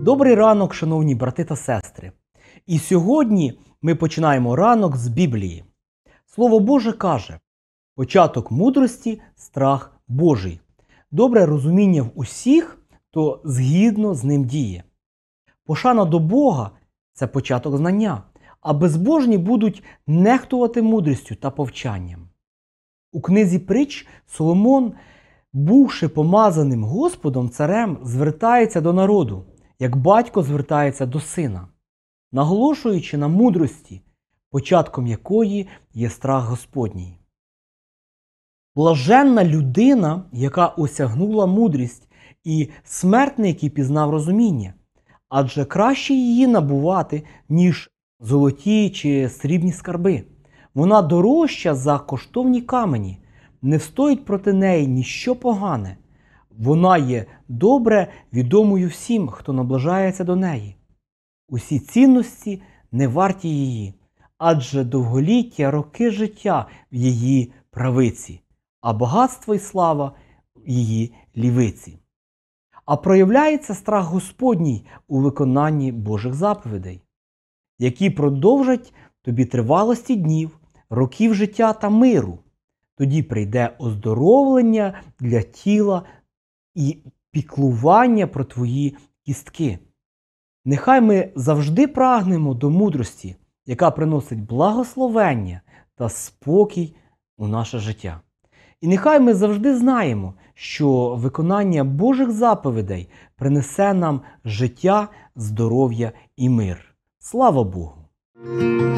Добрий ранок, шановні брати та сестри. І сьогодні ми починаємо ранок з Біблії. Слово Боже каже: початок мудрості – страх Божий. Добре розуміння в усіх, хто згідно з ним діє. Пошана до Бога – це початок знання, а безбожні будуть нехтувати мудрістю та повчанням. У книзі Притч Соломон, бувши помазаним Господом царем, звертається до народу, як батько звертається до сина, наголошуючи на мудрості, початком якої є страх Господній. Блаженна людина, яка осягнула мудрість, і смертний, який пізнав розуміння, адже краще її набувати, ніж золоті чи срібні скарби. Вона дорожча за коштовні камені, не встоїть проти неї ніщо погане. Вона є добре відомою всім, хто наближається до неї. Усі цінності не варті її, адже довголіття, роки життя в її правиці, а багатство і слава в її лівиці. А проявляється страх Господній у виконанні Божих заповідей, які продовжать тобі тривалості днів, років життя та миру. Тоді прийде оздоровлення для тіла і піклування про твої кістки. Нехай ми завжди прагнемо до мудрості, яка приносить благословення та спокій у наше життя. І нехай ми завжди знаємо, що виконання Божих заповідей принесе нам життя, здоров'я і мир. Слава Богу!